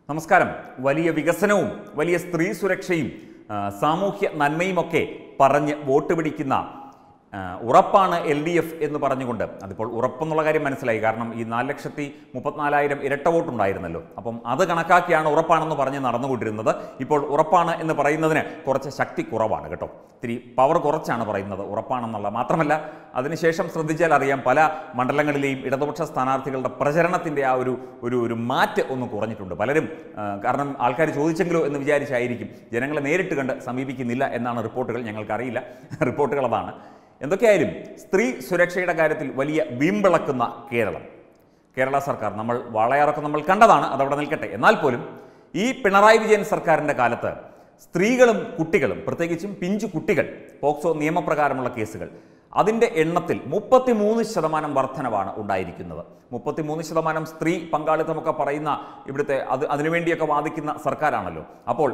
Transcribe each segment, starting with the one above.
നമസ്കാരം. വലിയ വികസനവും വലിയ സ്ത്രീ സുരക്ഷയും സാമൂഹ്യ നന്മയുമൊക്കെ പറഞ്ഞ് വോട്ട് പിടിക്കുന്ന ഉറപ്പാണ് LDF എന്ന് പറഞ്ഞുകൊണ്ട്, അതിപ്പോൾ ഉറപ്പെന്നുള്ള കാര്യം മനസ്സിലായി. കാരണം ഈ 4,34,000 ഇരട്ട വോട്ടുണ്ടായിരുന്നല്ലോ. അപ്പം അത് കണക്കാക്കിയാണ് ഉറപ്പാണെന്ന് പറഞ്ഞ് നടന്നുകൊണ്ടിരുന്നത്. ഇപ്പോൾ ഉറപ്പാണ് എന്ന് പറയുന്നതിന് കുറച്ച് ശക്തി കുറവാണ് കേട്ടോ. ഇത്തിരി പവർ കുറച്ചാണ് പറയുന്നത് ഉറപ്പാണെന്നുള്ള. മാത്രമല്ല, അതിനുശേഷം ശ്രദ്ധിച്ചാൽ അറിയാം, പല മണ്ഡലങ്ങളിലെയും ഇടതുപക്ഷ സ്ഥാനാർത്ഥികളുടെ പ്രചരണത്തിൻ്റെ ആ ഒരു മാറ്റ് ഒന്ന് കുറഞ്ഞിട്ടുണ്ട്. പലരും കാരണം ആൾക്കാർ ചോദിച്ചെങ്കിലോ എന്ന് വിചാരിച്ചായിരിക്കും ജനങ്ങളെ നേരിട്ട് കണ്ട് സമീപിക്കുന്നില്ല എന്നാണ് റിപ്പോർട്ടുകൾ. ഞങ്ങൾക്കറിയില്ല, റിപ്പോർട്ടുകൾ അതാണ്. എന്തൊക്കെയായാലും സ്ത്രീ സുരക്ഷയുടെ കാര്യത്തിൽ വലിയ വീമ്പിളക്കുന്ന കേരള സർക്കാർ വാളയാറൊക്കെ നമ്മൾ കണ്ടതാണ്, അതവിടെ നിൽക്കട്ടെ. എന്നാൽ പോലും ഈ പിണറായി വിജയൻ സർക്കാരിൻ്റെ കാലത്ത് സ്ത്രീകളും കുട്ടികളും, പ്രത്യേകിച്ചും പിഞ്ചു കുട്ടികൾ, പോക്സോ നിയമപ്രകാരമുള്ള കേസുകൾ, അതിൻ്റെ എണ്ണത്തിൽ 33% വർധനവാണ് ഉണ്ടായിരിക്കുന്നത്. 33% സ്ത്രീ പങ്കാളിത്തമൊക്കെ പറയുന്ന ഇവിടുത്തെ അതിനുവേണ്ടിയൊക്കെ വാദിക്കുന്ന സർക്കാരാണല്ലോ. അപ്പോൾ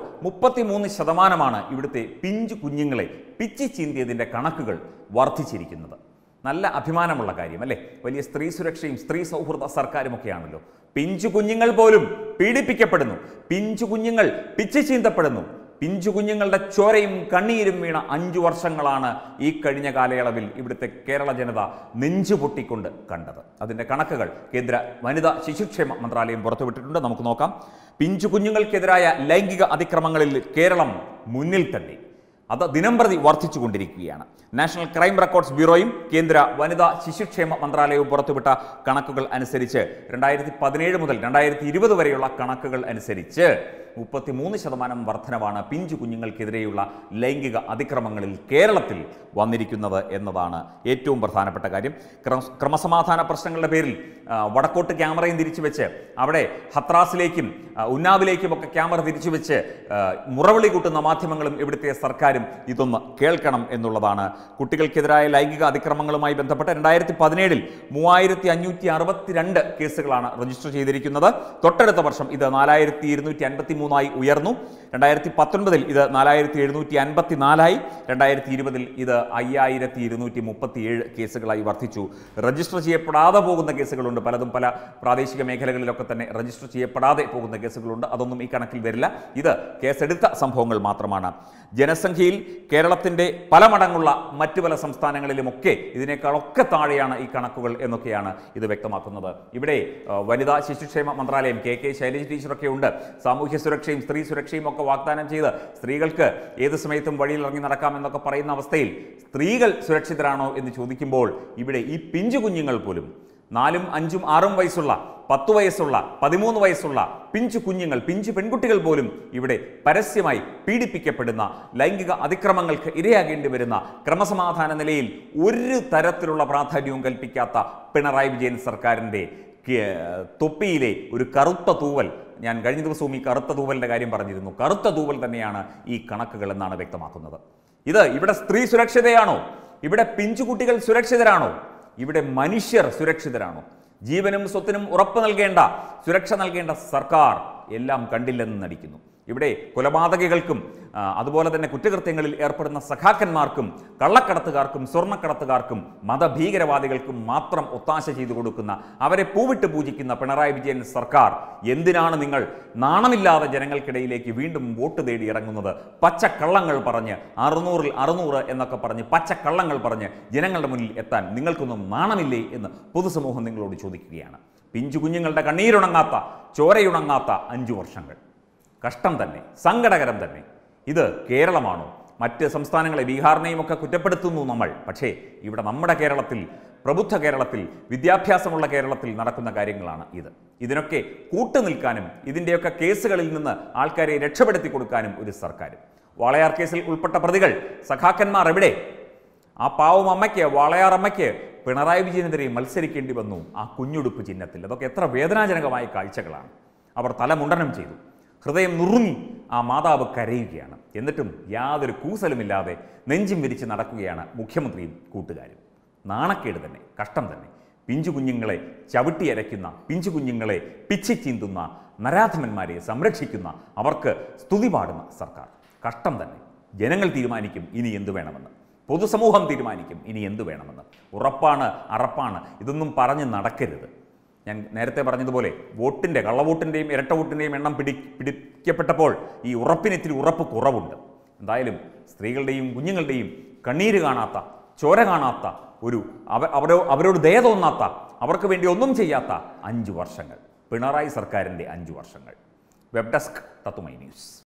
33% ഇവിടുത്തെ പിഞ്ചു കുഞ്ഞുങ്ങളെ പിച്ചി ചീന്തിയതിൻ്റെ കണക്കുകൾ വർദ്ധിച്ചിരിക്കുന്നത്. നല്ല അഭിമാനമുള്ള കാര്യം അല്ലേ? വലിയ സ്ത്രീ സുരക്ഷയും സ്ത്രീ സൗഹൃദ സർക്കാരുമൊക്കെയാണല്ലോ. പിഞ്ചു കുഞ്ഞുങ്ങൾ പോലും പീഡിപ്പിക്കപ്പെടുന്നു, പിഞ്ചു കുഞ്ഞുങ്ങൾ പിച്ചി ചീന്തപ്പെടുന്നു. പിഞ്ചു കുഞ്ഞുങ്ങളുടെ ചോരയും കണ്ണീരും വീണ 5 വർഷങ്ങളാണ് ഈ കഴിഞ്ഞ കാലയളവിൽ ഇവിടുത്തെ കേരള ജനത നെഞ്ചുപൊട്ടിക്കൊണ്ട് കണ്ടത്. അതിൻ്റെ കണക്കുകൾ കേന്ദ്ര വനിതാ ശിശുക്ഷേമ മന്ത്രാലയം പുറത്തുവിട്ടിട്ടുണ്ട്. നമുക്ക് നോക്കാം. പിഞ്ചു കുഞ്ഞുങ്ങൾക്കെതിരായ ലൈംഗിക അതിക്രമങ്ങളിൽ കേരളം മുന്നിൽ തന്നെ. അത് ദിനംപ്രതി വർദ്ധിച്ചുകൊണ്ടിരിക്കുകയാണ്. നാഷണൽ ക്രൈം റെക്കോർഡ്സ് ബ്യൂറോയും കേന്ദ്ര വനിതാ ശിശുക്ഷേമ മന്ത്രാലയവും പുറത്തുവിട്ട കണക്കുകൾ അനുസരിച്ച് 2017 മുതൽ 2020 വരെയുള്ള കണക്കുകൾ അനുസരിച്ച് 33% വർധനവാണ് പിഞ്ചു കുഞ്ഞുങ്ങൾക്കെതിരെയുള്ള ലൈംഗിക അതിക്രമങ്ങളിൽ കേരളത്തിൽ വന്നിരിക്കുന്നത് എന്നതാണ് ഏറ്റവും പ്രധാനപ്പെട്ട കാര്യം. ക്രമസമാധാന പ്രശ്നങ്ങളുടെ പേരിൽ വടക്കോട്ട് ക്യാമറയും തിരിച്ചു വെച്ച്, അവിടെ ഹത്രാസിലേക്കും ഉന്നാവിലേക്കുമൊക്കെ ക്യാമറ തിരിച്ചു വെച്ച് മുറവിളി കൂട്ടുന്ന മാധ്യമങ്ങളും ഇവിടുത്തെ സർക്കാരും ഇതൊന്ന് കേൾക്കണം എന്നുള്ളതാണ്. കുട്ടികൾക്കെതിരായ ലൈംഗിക അതിക്രമങ്ങളുമായി ബന്ധപ്പെട്ട് 2017 3562 കേസുകളാണ് രജിസ്റ്റർ ചെയ്തിരിക്കുന്നത്. തൊട്ടടുത്ത വർഷം ഇത് 4253 ഉയർന്നു. 2019 ഇത് 4754 2020 ഇത് 5237 കേസുകളായി വർദ്ധിച്ചു. രജിസ്റ്റർ ചെയ്യപ്പെടാതെ പോകുന്ന കേസുകളുണ്ട്, പലതും പല പ്രാദേശിക മേഖലകളിലൊക്കെ തന്നെ രജിസ്റ്റർ ചെയ്യപ്പെടാതെ പോകുന്ന കേസുകളുണ്ട്. അതൊന്നും ഈ കണക്കിൽ വരില്ല. ഇത് കേസെടുത്ത സംഭവങ്ങൾ മാത്രമാണ്. ജനസംഖ്യയിൽ കേരളത്തിൻ്റെ പല മടങ്ങുള്ള മറ്റു പല സംസ്ഥാനങ്ങളിലുമൊക്കെ ഇതിനേക്കാളൊക്കെ താഴെയാണ് ഈ കണക്കുകൾ എന്നൊക്കെയാണ് ഇത് വ്യക്തമാക്കുന്നത്. ഇവിടെ വനിതാ ശിശുക്ഷേമ മന്ത്രാലയം KK ശൈലജ ടീച്ചറൊക്കെ ഉണ്ട്. സാമൂഹ്യ സുരക്ഷയും സ്ത്രീ സുരക്ഷയും ഒക്കെ വാഗ്ദാനം ചെയ്ത് സ്ത്രീകൾക്ക് ഏത് സമയത്തും വഴിയിൽ ഇറങ്ങി നടക്കാം എന്നൊക്കെ പറയുന്ന അവസ്ഥയിൽ സ്ത്രീകൾ സുരക്ഷിതരാണോ എന്ന് ചോദിക്കുമ്പോൾ ഇവിടെ ഈ പിഞ്ചു കുഞ്ഞുങ്ങൾ പോലും 4, 5, 6 വയസ്സുള്ള, 10 വയസ്സുള്ള, 13 വയസ്സുള്ള പിഞ്ചു കുഞ്ഞുങ്ങൾ, പിഞ്ചു പെൺകുട്ടികൾ പോലും ഇവിടെ പരസ്യമായി പീഡിപ്പിക്കപ്പെടുന്ന, ലൈംഗിക അതിക്രമങ്ങൾക്ക് ഇരയാകേണ്ടി വരുന്ന, ക്രമസമാധാന നിലയിൽ ഒരു തരത്തിലുള്ള പ്രാധാന്യവും കൽപ്പിക്കാത്ത പിണറായി വിജയൻ സർക്കാരിൻ്റെ തൊപ്പിയിലെ ഒരു കറുത്ത തൂവൽ. ഞാൻ കഴിഞ്ഞ ദിവസവും ഈ കറുത്ത തൂവലിൻ്റെ കാര്യം പറഞ്ഞിരുന്നു. കറുത്ത തൂവൽ തന്നെയാണ് ഈ കണക്കുകൾ എന്നാണ് വ്യക്തമാക്കുന്നത്. ഇവിടെ സ്ത്രീ സുരക്ഷിതയാണോ? ഇവിടെ പിഞ്ചുകുട്ടികൾ സുരക്ഷിതരാണോ? ഇവിടെ മനുഷ്യർ സുരക്ഷിതരാണോ? ജീവനും സ്വത്തിനും ഉറപ്പ് നൽകേണ്ട, സുരക്ഷ നൽകേണ്ട സർക്കാർ എല്ലാം കണ്ടില്ലെന്ന് നടിക്കുന്നു. ഇവിടെ കൊലപാതകികൾക്കും അതുപോലെ തന്നെ കുറ്റകൃത്യങ്ങളിൽ ഏർപ്പെടുന്ന സഖാക്കന്മാർക്കും കള്ളക്കടത്തുകാർക്കും സ്വർണ്ണക്കടത്തുകാർക്കും മതഭീകരവാദികൾക്കും മാത്രം ഒത്താശ ചെയ്തു കൊടുക്കുന്ന, അവരെ പൂവിട്ട് പൂജിക്കുന്ന പിണറായി വിജയൻ സർക്കാർ എന്തിനാണ് നിങ്ങൾ നാണമില്ലാതെ ജനങ്ങൾക്കിടയിലേക്ക് വീണ്ടും വോട്ട് തേടി ഇറങ്ങുന്നത്? പച്ചക്കള്ളങ്ങൾ പറഞ്ഞ് 600-ൽ 600 എന്നൊക്കെ പറഞ്ഞ് പച്ചക്കള്ളങ്ങൾ പറഞ്ഞ് ജനങ്ങളുടെ മുന്നിൽ എത്താൻ നിങ്ങൾക്കൊന്നും നാണമില്ലേ എന്ന് പൊതുസമൂഹം നിങ്ങളോട് ചോദിക്കുകയാണ്. പിഞ്ചു കുഞ്ഞുങ്ങളുടെ കണ്ണീരുണങ്ങാത്ത, ചോരയുണങ്ങാത്ത 5 വർഷങ്ങൾ. കഷ്ടം തന്നെ, സങ്കടകരം തന്നെ. ഇത് കേരളമാണോ? മറ്റ് സംസ്ഥാനങ്ങളെ, ബീഹാറിനെയും ഒക്കെ കുറ്റപ്പെടുത്തുന്നു നമ്മൾ. പക്ഷേ ഇവിടെ നമ്മുടെ കേരളത്തിൽ, പ്രബുദ്ധ കേരളത്തിൽ, വിദ്യാഭ്യാസമുള്ള കേരളത്തിൽ നടക്കുന്ന കാര്യങ്ങളാണ് ഇത്. ഇതിനൊക്കെ കൂട്ടുനിൽക്കാനും ഇതിൻ്റെയൊക്കെ കേസുകളിൽ നിന്ന് ആൾക്കാരെ രക്ഷപ്പെടുത്തി കൊടുക്കാനും ഒരു സർക്കാർ. വാളയാർ കേസിൽ ഉൾപ്പെട്ട പ്രതികൾ, സഖാക്കന്മാർ എവിടെ? ആ പാവം അമ്മയ്ക്ക്, വാളയാർ അമ്മയ്ക്ക് പിണറായി വിജയനെതിരെ മത്സരിക്കേണ്ടി വന്നു ആ കുഞ്ഞുടുപ്പ് ചിഹ്നത്തിൽ. അതൊക്കെ എത്ര വേദനാജനകമായ കാഴ്ചകളാണ്. അവർ തലമുണ്ടനം ചെയ്തു, ഹൃദയം നുറുങ്ങി ആ മാതാവ് കരയുകയാണ്. എന്നിട്ടും യാതൊരു കൂസലുമില്ലാതെ നെഞ്ചും വിരിച്ച് നടക്കുകയാണ് മുഖ്യമന്ത്രിയും കൂട്ടുകാരും. നാണക്കേട് തന്നെ, കഷ്ടം തന്നെ. പിഞ്ചു കുഞ്ഞുങ്ങളെ ചവിട്ടിയരയ്ക്കുന്ന, പിഞ്ചു കുഞ്ഞുങ്ങളെ പിച്ചി ചീന്തുന്ന, നരാധമന്മാരെ സംരക്ഷിക്കുന്ന, അവർക്ക് സ്തുതി പാടുന്ന സർക്കാർ. കഷ്ടം തന്നെ. ജനങ്ങൾ തീരുമാനിക്കും ഇനി എന്തു വേണമെന്ന്. പൊതുസമൂഹം തീരുമാനിക്കും ഇനി എന്തു വേണമെന്ന്. ഉറപ്പാണ്, അറപ്പാണ്. ഇതൊന്നും പറഞ്ഞ് നടക്കരുത്. ഞാൻ നേരത്തെ പറഞ്ഞതുപോലെ വോട്ടിൻ്റെ കള്ളവോട്ടിൻ്റെയും ഇരട്ട വോട്ടിൻ്റെയും എണ്ണം പിടിക്കപ്പെട്ടപ്പോൾ ഈ ഉറപ്പിന് ഇത്തിരി ഉറപ്പ് കുറവുണ്ട്. എന്തായാലും സ്ത്രീകളുടെയും കുഞ്ഞുങ്ങളുടെയും കണ്ണീര് കാണാത്ത, ചോര കാണാത്ത, അവരോട് ദയ തോന്നാത്ത, അവർക്ക് വേണ്ടി ഒന്നും ചെയ്യാത്ത 5 വർഷങ്ങൾ, പിണറായി സർക്കാരിൻ്റെ 5 വർഷങ്ങൾ. Web desk Tatwamayi news.